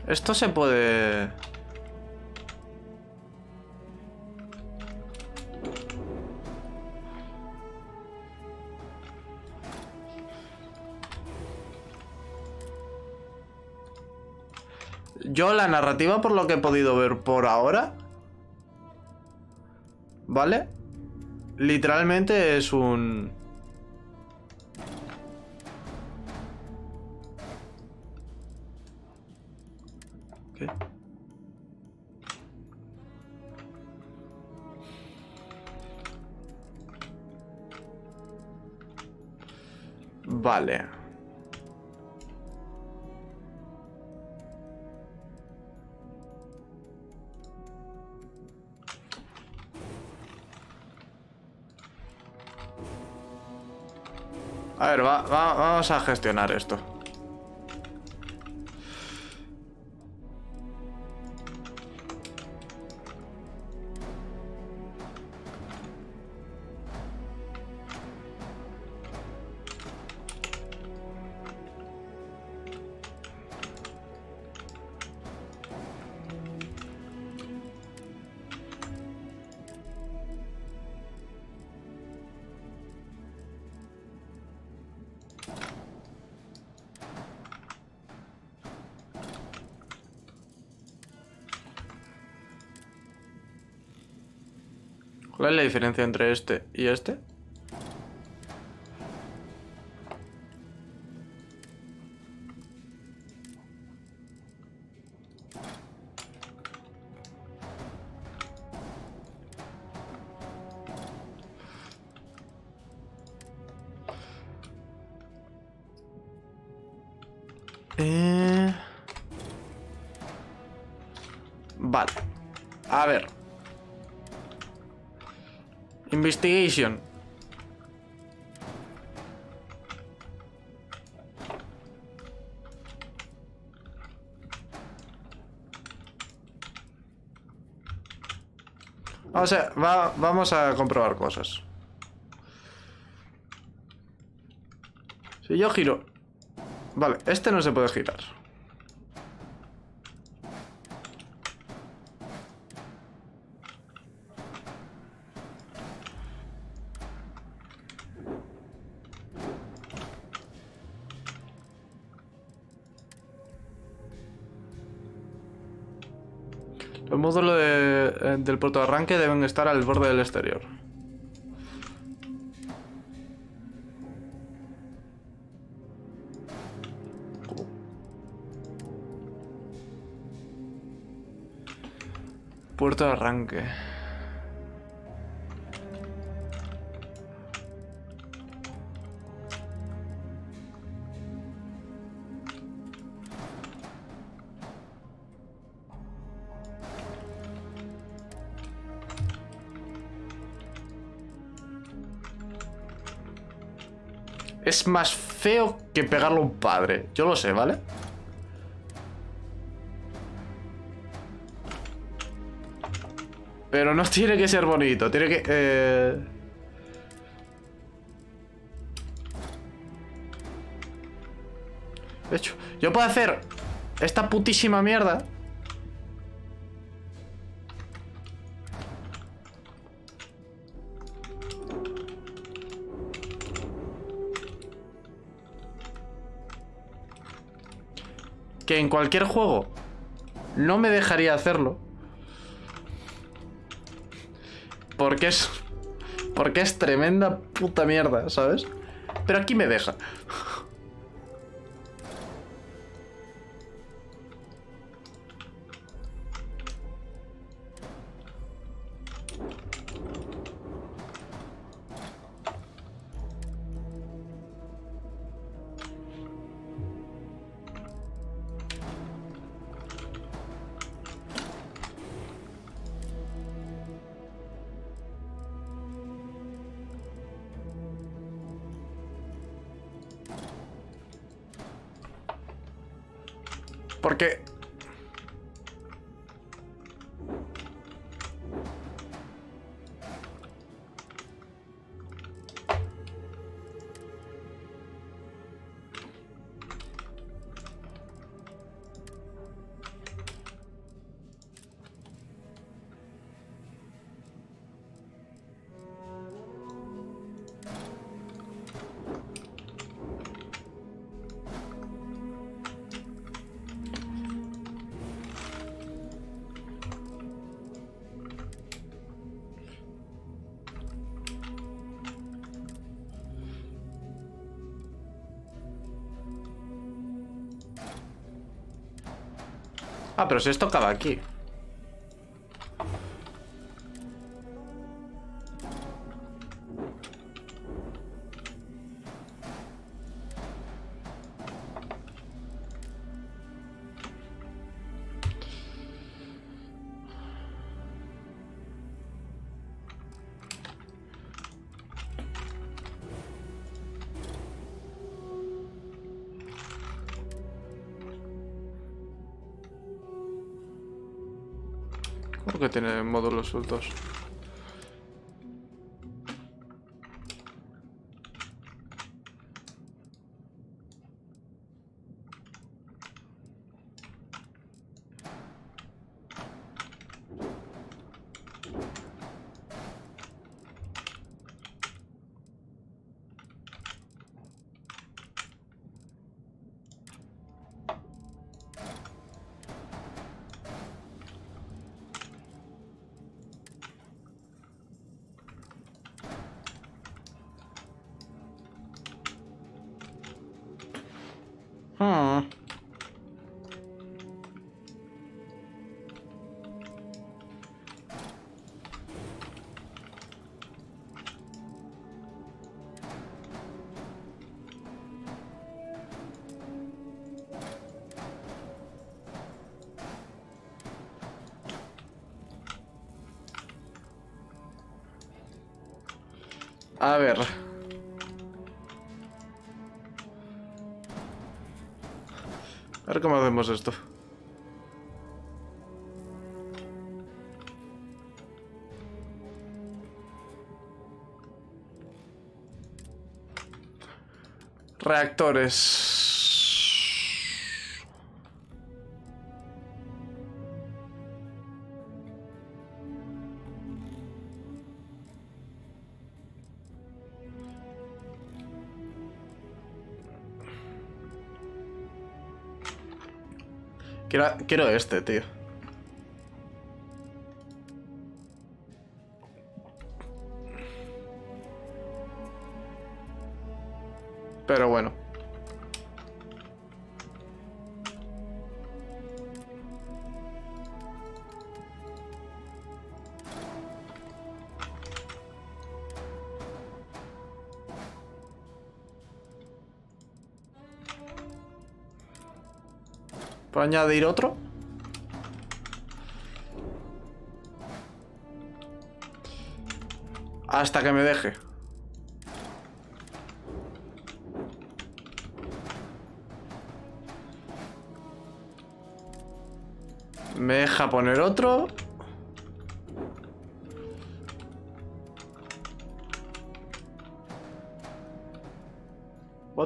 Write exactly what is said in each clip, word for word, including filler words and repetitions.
Esto se puede... Yo la narrativa, por lo que he podido ver por ahora, ¿vale? Literalmente es un... ¿Qué? Vale. A ver, va, va, vamos a gestionar esto. ¿Cuál es la diferencia entre este y este? Eh... Vale. A ver. Investigation. O sea, va, vamos a comprobar cosas. Si yo giro... Vale, este no se puede girar. Los módulos de, del puerto de arranque deben estar al borde del exterior. Puerto de arranque. Es más feo que pegarle a un padre. Yo lo sé, ¿vale? Pero no tiene que ser bonito. Tiene que... Eh... De hecho, yo puedo hacer esta putísima mierda. Que en cualquier juego no me dejaría hacerlo. Porque es... Porque es tremenda puta mierda, ¿sabes? Pero aquí me deja. Porque... Ah, pero si esto acaba aquí. ¿Por qué tiene módulos sueltos? Hmm. A ver. A ver cómo hacemos esto. Reactores. Quiero, quiero este, tío. Pero bueno. ¿Puedo añadir otro? Hasta que me deje. Me deja poner otro. What?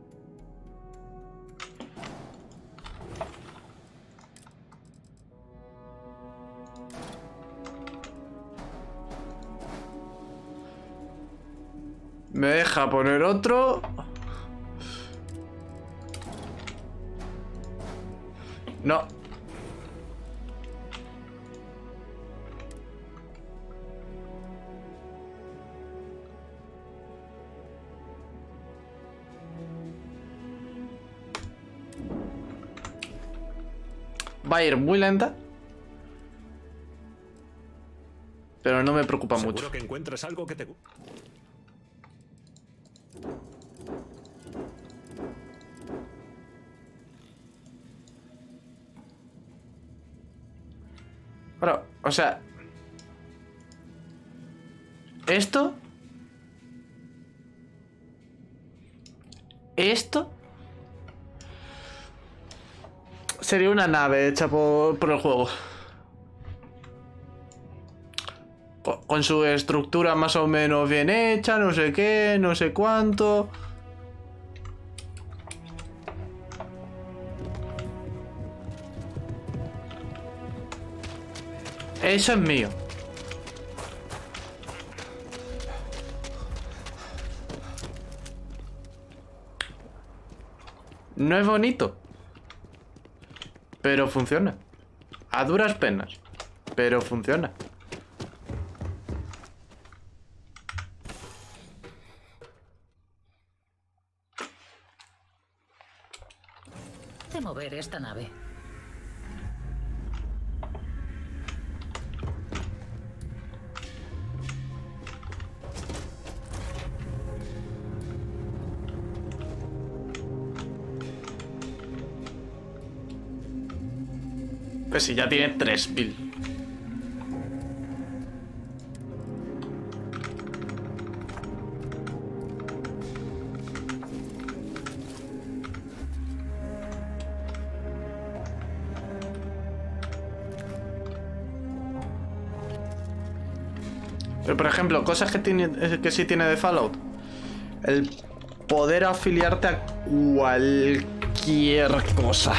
Me deja poner otro. No. Va a ir muy lenta. Pero no me preocupa Seguro mucho. que encuentres algo que te guste. Pero, o sea... Esto... Esto... Sería una nave hecha por, por el juego. Con, con su estructura más o menos bien hecha, no sé qué, no sé cuánto. Eso es mío. No es bonito. Pero funciona. A duras penas. Pero funciona. De mover esta nave. Pues si ya tiene tres mil. Pero por ejemplo, cosas que, tiene, que sí tiene de Fallout. El poder afiliarte a cualquier cosa.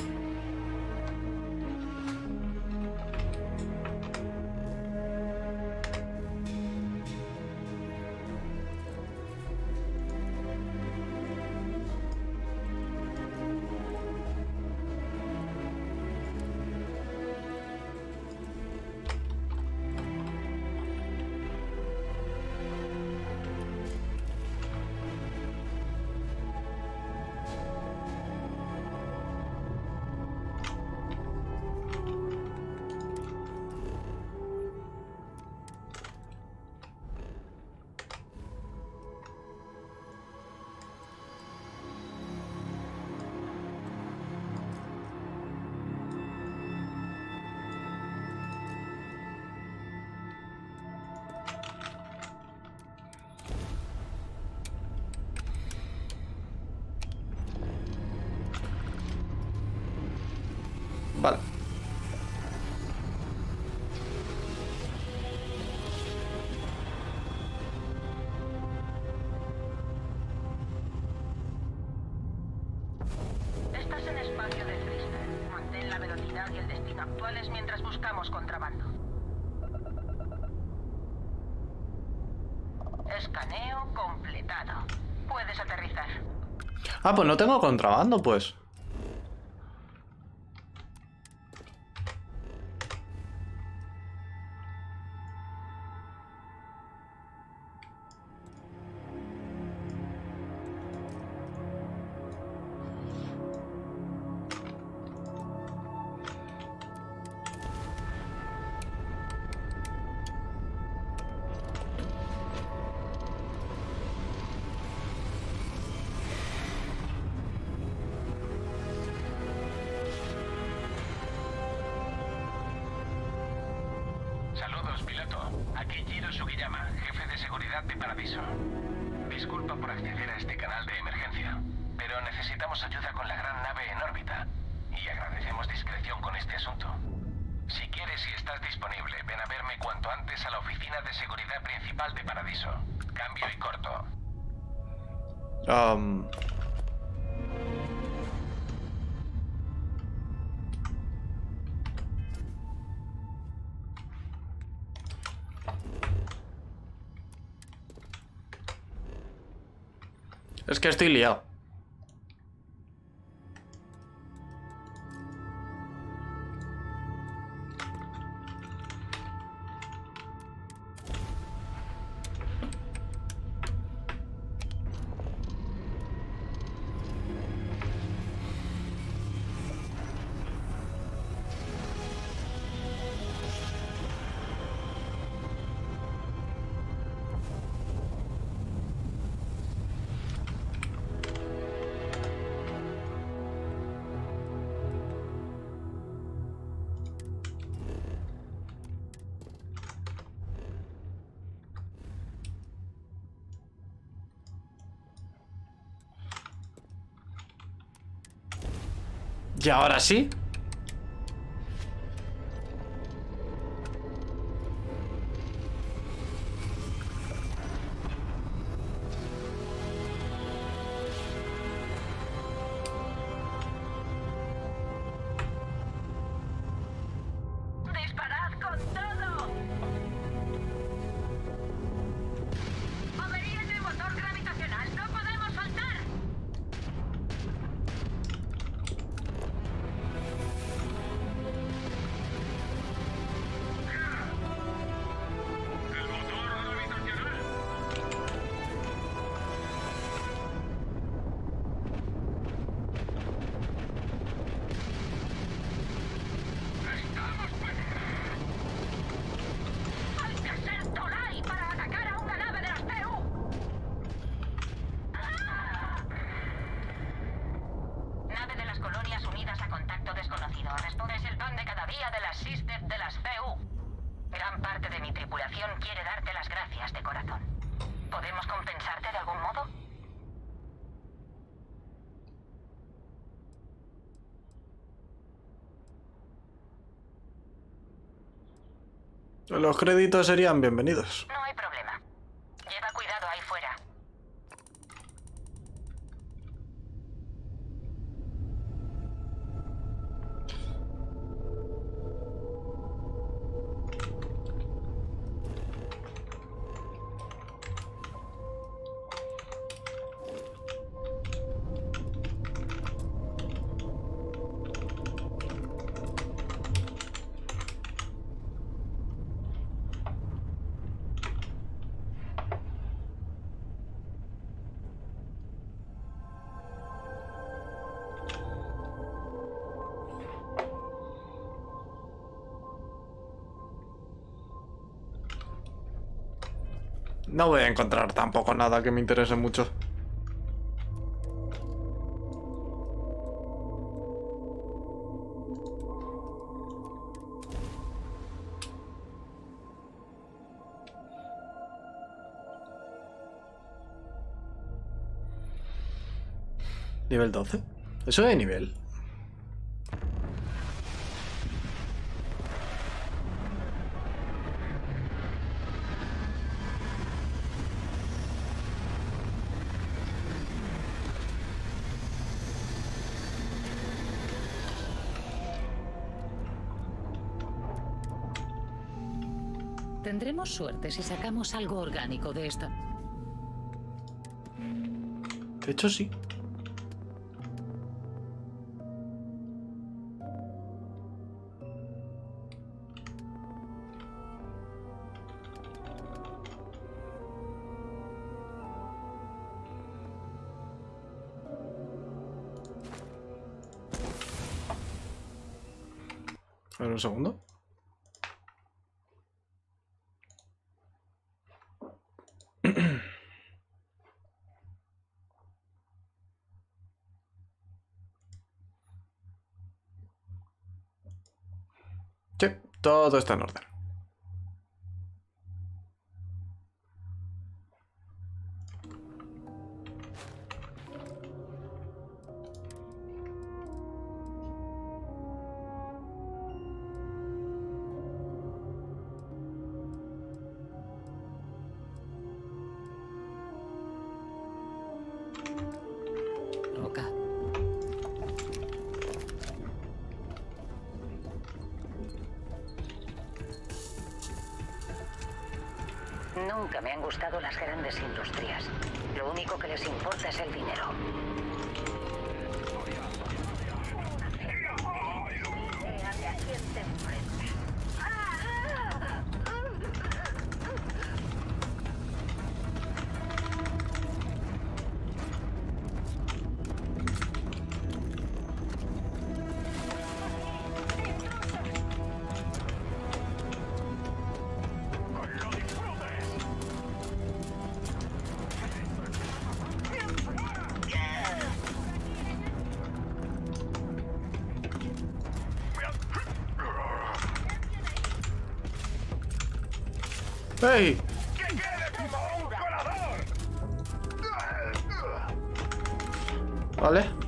Vale. Estás en espacio de Frister. Mantén la velocidad y el destino actuales mientras buscamos contrabando. Escaneo completado. Puedes aterrizar. Ah, pues no tengo contrabando, pues. Saludos, piloto. Aquí Jiro Sugiyama, jefe de seguridad de Paradiso. Disculpa por acceder a este canal de emergencia, pero necesitamos ayuda con la gran nave en órbita y agradecemos discreción con este asunto. Si quieres y estás disponible, ven a verme cuanto antes a la oficina de seguridad principal de Paradiso. Cambio y corto. Um... Es que estoy liado. ¿Y ahora sí? ¡Disparad con todo! ¡Avería en el motor gravitacional! ¡No podemos saltar! elemento desconocido. Responde, es el pan de cada día de las Sisters de las C U. Gran parte de mi tripulación quiere darte las gracias de corazón. ¿Podemos compensarte de algún modo? Los créditos serían bienvenidos. No hay problema. Lleva cuidado ahí fuera. No voy a encontrar tampoco nada que me interese mucho. Nivel doce. Eso de nivel. Tendremos suerte si sacamos algo orgánico de esta. De hecho, sí. A ver, un segundo. Sí, todo está en orden. Roca. Nunca me han gustado las grandes industrias. Lo único que les importa es el dinero. ¡Hey! Vale.